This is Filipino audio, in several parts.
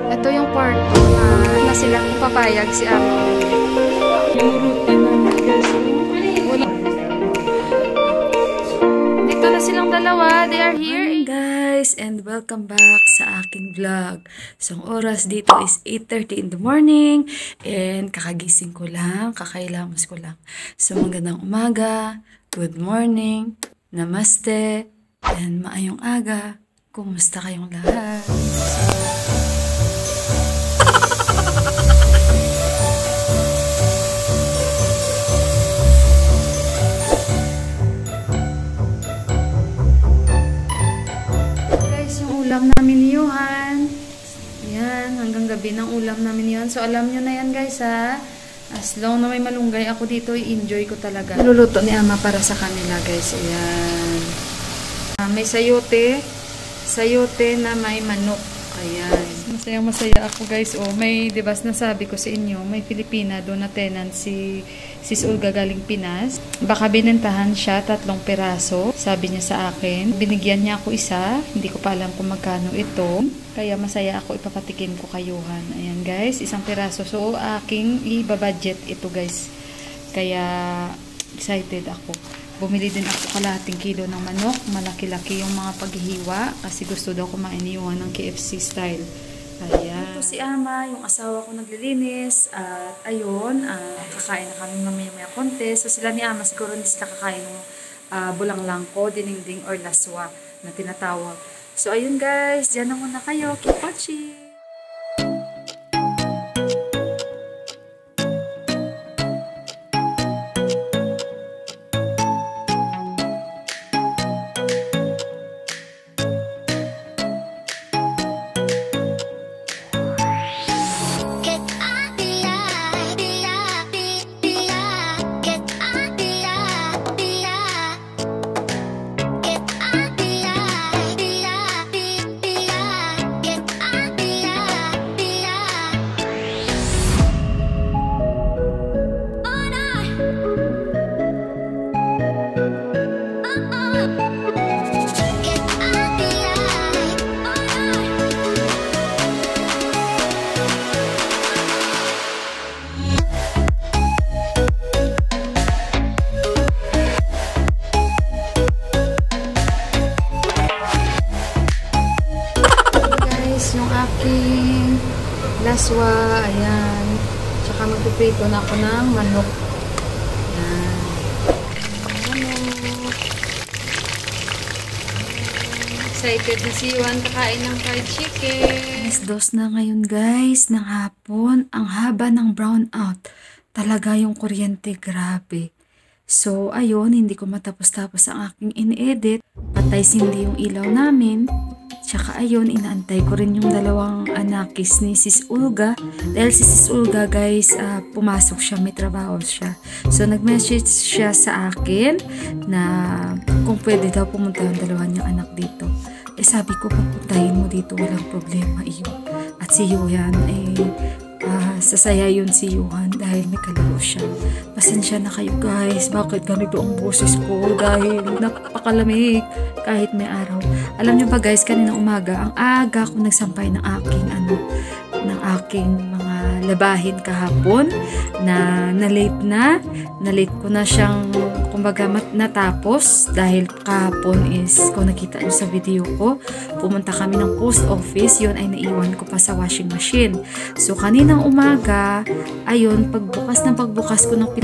Ito yung kwarto na sila kung papayag si Amo. Dito na silang dalawa. They are here. Morning guys, and welcome back sa aking vlog. So, ang oras dito is 8:30 in the morning. And kakagising ko lang, kakailamos ko lang. So, magandang umaga, good morning, namaste, and maayong aga. Kumusta kayong lahat? Ulam namin ni Johan. Yan, hanggang gabi ng ulam namin yun. So, alam nyo na yan guys ha. As long na may malunggay ako dito, i-enjoy ko talaga. Luluto ni Ama para sa kanila guys. Ayan. May sayote. Sayote na may manok. Ayan. Masaya ako guys. Oh, may, diba, nasabi ko sa inyo, may Filipina doon na tenant si Sis Olga galing Pinas. Baka binentahan siya 3 piraso. Sabi niya sa akin. Binigyan niya ako isa. Hindi ko pa alam kung magkano ito. Kaya masaya ako, ipapatikin ko kay Johan. Ayan guys, 1 piraso. So, aking i-budget ito guys. Kaya excited ako. Bumili din ako kalahating kilo ng manok. Malaki-laki yung mga paghihiwa. Kasi gusto daw kumain ni Johan ng KFC style. Ayan. Ito si Ama, yung asawa ko naglilinis. At ayun, kakain na kami mamaya-maya konti. So sila ni Ama siguro hindi sila kakain ng bulanglang-ko, dininding or laswa na tinatawag. So ayun guys, dyan na muna kayo. Keep watching! Laswa, ayan. Tsaka magpiprito na ako ng manok. Ayan. Manok. Excited na si Juan kakain ng fried chicken. Alas 2 na ngayon guys, ng hapon. Ang haba ng brownout. Talaga yung kuryente, grabe. So, ayun, hindi ko matapos-tapos ang aking in-edit. Patay sindi yung ilaw namin. Tsaka ayun, inaantay ko rin yung 2 anakis ni Sis Olga. Dahil si Sis Olga guys, pumasok siya, may trabaho siya. So nag-message siya sa akin na kung pwede daw pumunta yung 2 niyang anak dito. Eh sabi ko, pupuntahin mo dito, walang problema iyo. At si Johan, sasaya yun si Johan dahil may kalaro siya. Pasensya na kayo guys, bakit ganito ang boses ko dahil napakalamig kahit may araw. Alam nyo ba guys, kanina umaga, ang aga ako nagsampay ng aking mga labahin kahapon na late ko na siyang kumbaga natapos dahil kahapon is kung nakita nyo sa video ko, pumunta kami ng post office, yun ay naiwan ko pa sa washing machine. So kaninang umaga, ayun, pagbukas ko ng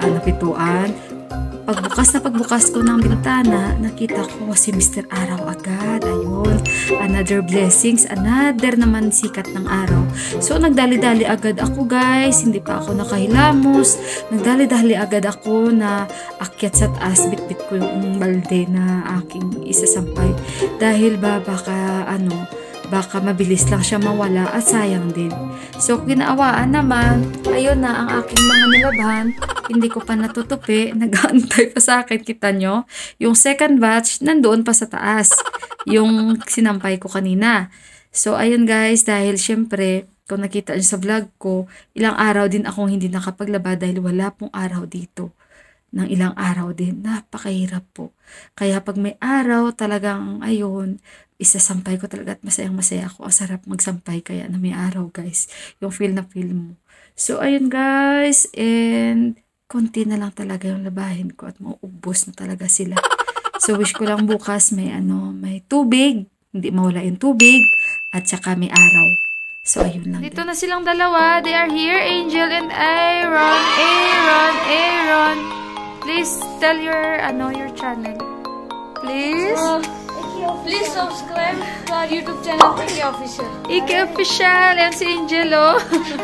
pagbukas ko ng bintana, nakita ko si Mr. Araw agad. Ayun, another blessings, another naman sikat ng araw. So, nagdali-dali agad ako guys, hindi pa ako nakahilamos. Nagdali-dali agad ako na akyat sa taas, bit-bit ko yung balde na aking isasampay. Dahil baka mabilis lang siya mawala at sayang din. So, kinaawaan naman, ayun na ang aking mga nilabhan. Hindi ko pa natutupi, nag-aantay pa sa akin, kita nyo. Yung second batch, nandoon pa sa taas. Yung sinampay ko kanina. So, ayun guys, dahil syempre, kung nakita nyo sa vlog ko, ilang araw din akong hindi nakapaglaba dahil wala pong araw dito. Ng ilang araw din, napakahirap po. Kaya pag may araw, talagang ayun, isasampay ko talaga at masayang masaya ako. Ang sarap magsampay kaya na may araw guys. Yung feel na feel mo. So ayun guys, and konti na lang talaga yung labahin ko at mauubos na talaga sila. So wish ko lang bukas may may tubig, hindi mawala yung tubig at saka may araw. So ayun lang. Dito na silang dalawa. They are here, Angel and Aaron. Aaron. Please tell your channel. Please. Please subscribe to our YouTube channel, Ike Official. Ike Official. Yan si Angel, oh.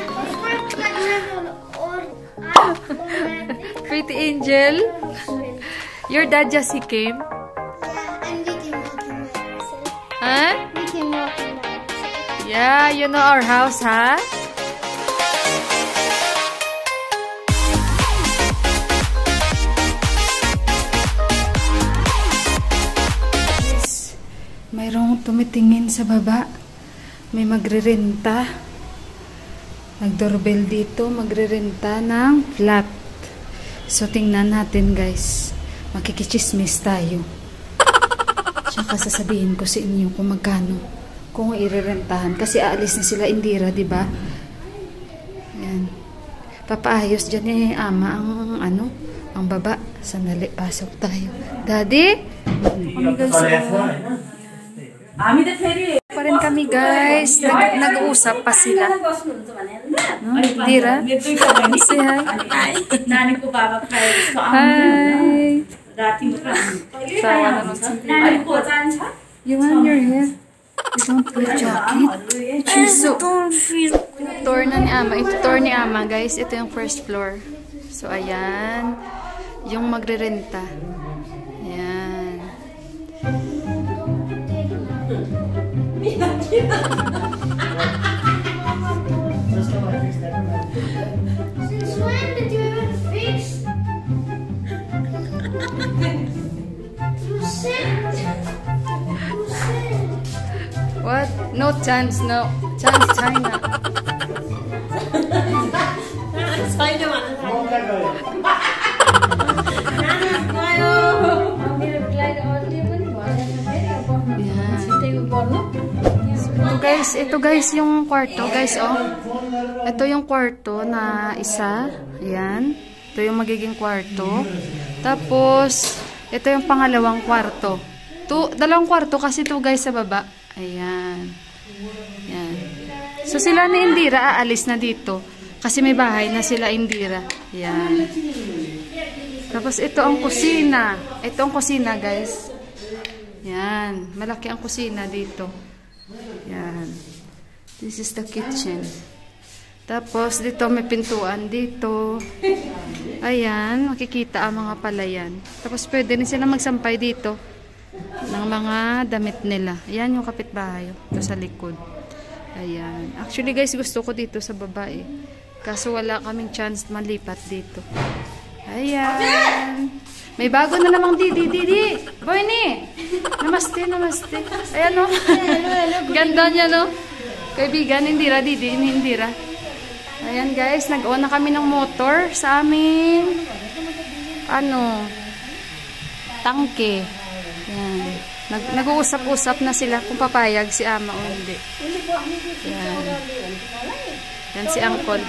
Pretty Angel. Your dad just he came. And we can walk in my house. Huh? We can walk in my house. Yeah, you know our house, huh? Mayroong tumitingin sa baba. May magrirenta. Nag-doorbell dito. Magrirenta ng flat. So, tingnan natin, guys. Makikichismis tayo. Tsaka sasabihin ko sa inyo kung magkano. Kung irerentahan. Kasi aalis na sila Indira, di ba? Yan. Papaayos dyan ni Ama ang baba. Sandali, pasok tayo. Daddy? Kami guys, pa rin kami guys. Nag-uusap pa sila. No? Indira? Say hi. Hi. Sawa na nun sa You want your hair? You don't wear jacket? Tour na ni Ama. Ito tour ni Ama guys. Ito yung first floor. So ayan. Yung magrerenta. Ayan. Since when did you even fix? You said. What? No chance, no. Chance China. Ito guys yung kwarto guys, oh. Ito yung kwarto na isa. Ayan. Ito yung magiging kwarto. Tapos, ito yung pangalawang kwarto. Dalawang kwarto kasi ito guys sa baba. Ayan. Ayan. So sila ni Indira aalis na dito. Kasi may bahay na sila Indira. Ayan. Tapos ito ang kusina. Ito ang kusina guys. Ayan. Malaki ang kusina dito. Ayan. This is the kitchen. Tapos dito may pintuan dito. Ayan. Makikita ang mga palayan. Tapos pwede rin sila magsampay dito ng mga damit nila. Ayan yung kapitbahay. Ito sa likod. Ayan. Actually guys, gusto ko dito sa baba eh. Kaso wala kaming chance malipat dito. Ayan. May bago na namang Didi. Boy ni. Namaste. Ayan o. Ganda niya no. Kaibigan, Indira, Didi, Indira. Ayan guys, nag-on na kami ng motor sa amin. Tangke. Ayan. Nag-uusap-usap na sila kung papayag si Ama o hindi. Ayan. Yan si Angkol.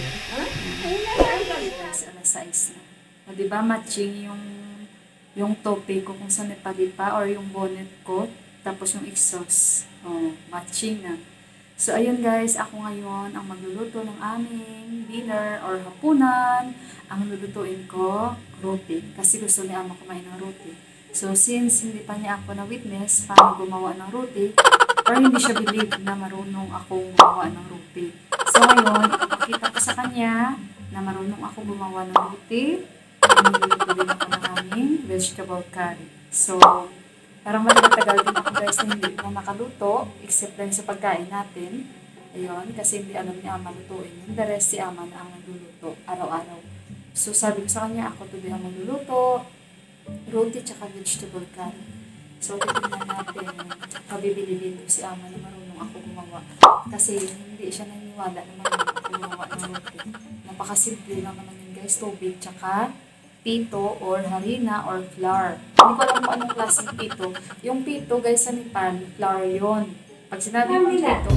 Alas 6 na. O diba matching yung tope ko kung saan nagpalipa or yung bonnet ko. Tapos yung exhaust. O, matching na. So ayun guys, ako ngayon ang magluluto ng aming dinner or hapunan. Ang lulutuin ko, roti. Kasi gusto ni Ama kumain ng roti. So, since hindi pa niya ako na-witness paano gumawa ng roti, or hindi siya believe na marunong akong gumawa ng roti. So, ngayon, ipakita ko sa kanya na marunong ako gumawa ng roti. Niluluto din ako ng aming vegetable curry. So, parang matagal-tagal din ako guys na hindi na nakaluto, except lang sa pagkain natin. Ayun, kasi hindi alam ni Ama lutuin yun. The rest si Ama na ang nagluluto araw-araw. So, sabi ko sa kanya, ako today ang magluluto. Roti tsaka vegetable curry. So, titignan natin. Pabibili dito si Ama na marunong ako gumawa. Kasi hindi siya naniniwala na marunong ako gumawa ng roti. Napakasimple lang naman yun guys. Tubig tsaka pito or harina or flour. Hindi ko alam kung anong klaseng pito. Yung pito guys sa Nepal, flour yon. Pag sinabi mo pito,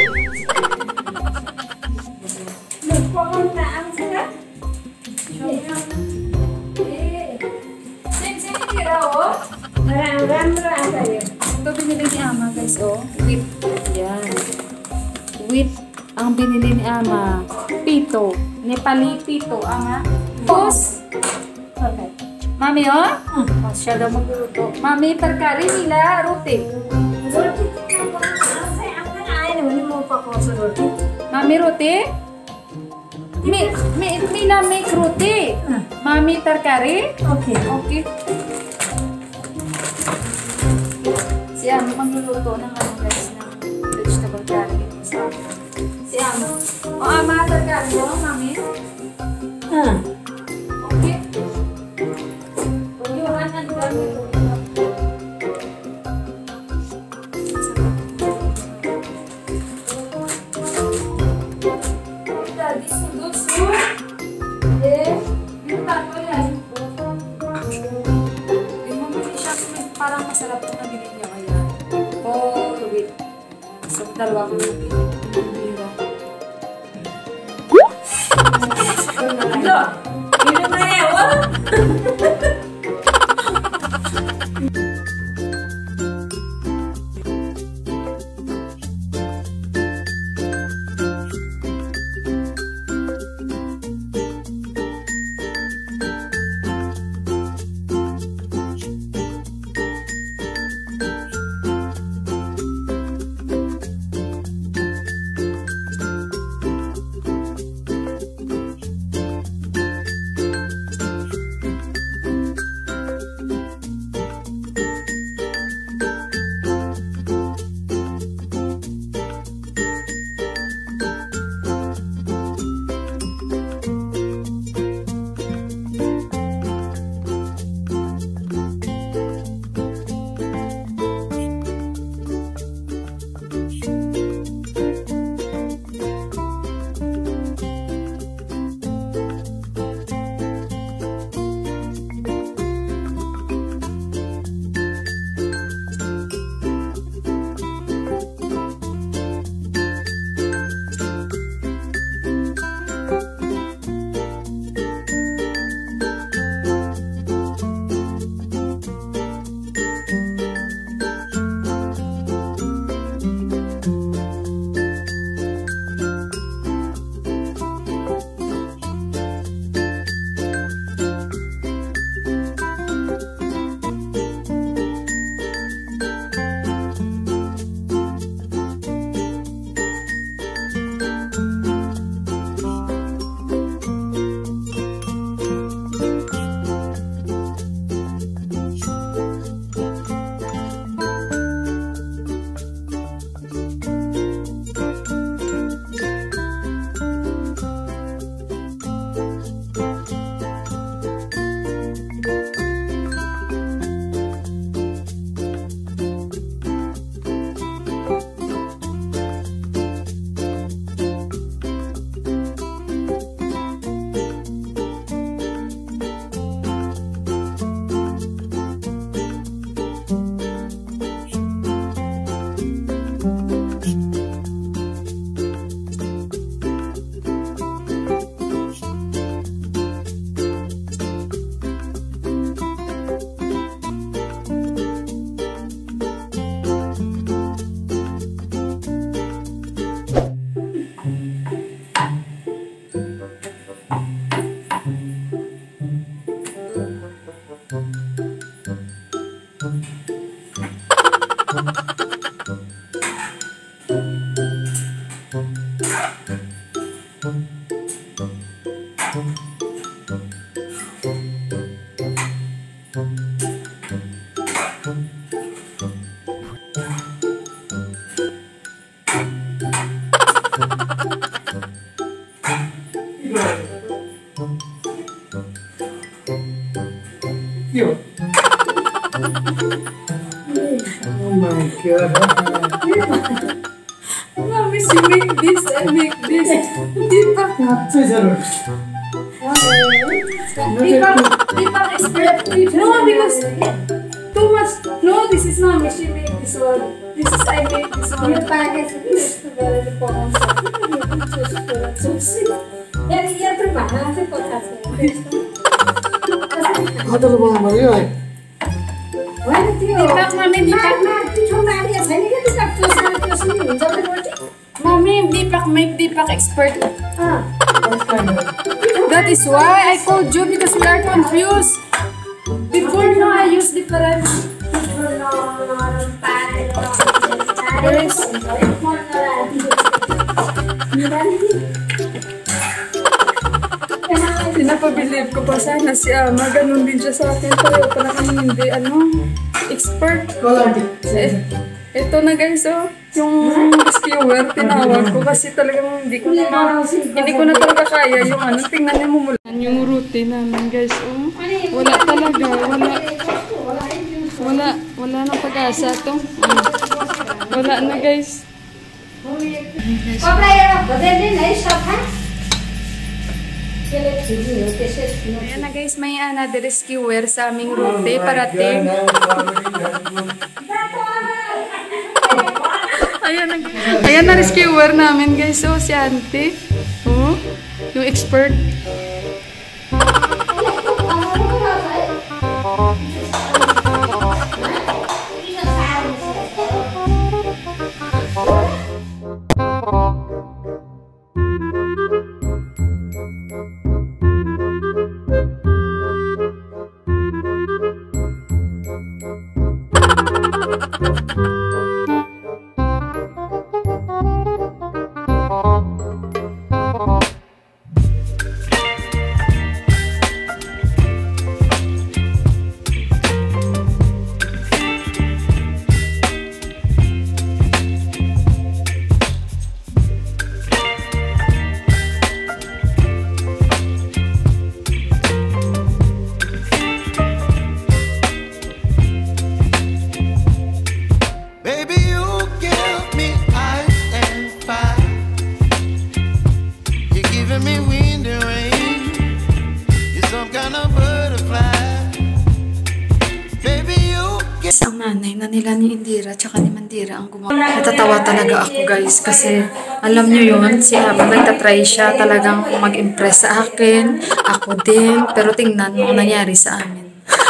ito binili ni Ama guys, oh. Wheat. Yan. Wheat ang binili ni Ama. Pito. Nepali pito. Ama. Tapos, okay. Mami, oh? Siya daw magluluto. Mami, terkari nila, roti. Mami, roti? Mina make roti. Mami, terkari? Okay. Okay. Si Ama magluluto ng ano guys, ng vegetable curry. Si Ama. O Ama, terkari mo, Mami? Okay. Uyuhan ang dami. Daddy, sundot. Yung tato yan. Parang masarap ito na bilhin niya kaya. Oh, wait. So, dalawa ko yung bira. Ito! Ito na ewan! Cute. Oh my god. Mommy, she make this and make this. Hindi pa. That's जरूर. Deepak expert. No, because too much. No, this is not me. She made this one. This is I made this one. Yung package is very important. Yan trabaha sa podcast. Ano ba ang Maria eh? Wala tiyo. Deepak, mami, Deepak. Chomari, saan ka Deepak? Mami, Deepak, make Deepak expert. Ah. That is why I called you because we are confused. Before, no, I use different. Pinapabilib ko pa sana si Ama. Ganun din siya sa akin. Pero pala kami hindi, expert. Ito na guys, yung rescuer, tinawag ko kasi talagang hindi ko na talaga kaya yung tingnan niyo mo mula. Yung routine namin guys, wala talaga, wala na pag-asa to. Wala na guys. Ayan na guys, may another rescuer sa aming route parating. Ayan na rescuer namin guys. So, si Auntie. Yung expert. Ang nanay na nila ni Indira tsaka ni Mandira ang gumawa. Natatawa talaga ako guys kasi alam nyo yun, si Ama nagtatry siya talagang mag-impress sa akin, ako din, pero tingnan mo ang nangyari sa amin.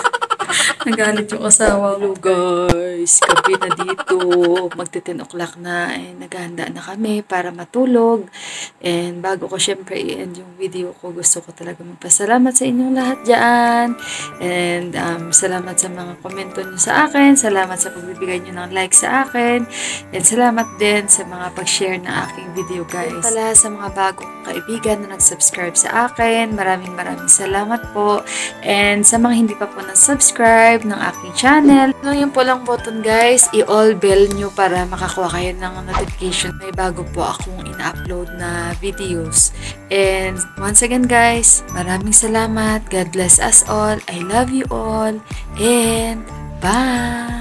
Nagalit yung asawa ko guys, gabi na dito, magti-10 o'clock na, naghahanda na kami para matulog. And bago ko syempre i-end yung video ko, gusto ko talaga magpasalamat sa inyong lahat dyan. And salamat sa mga komento nyo sa akin, salamat sa pagbibigay nyo ng like sa akin, and salamat din sa mga pag-share ng aking video guys. Pala sa mga bagong kaibigan na nag-subscribe sa akin, maraming salamat po. And sa mga hindi pa po na-subscribe ng aking channel, yung pulang button guys, i-all bell nyo para makakuha kayo ng notification. May bago po akong ina-upload na videos. And once again guys, maraming salamat. God bless us all. I love you all. And bye!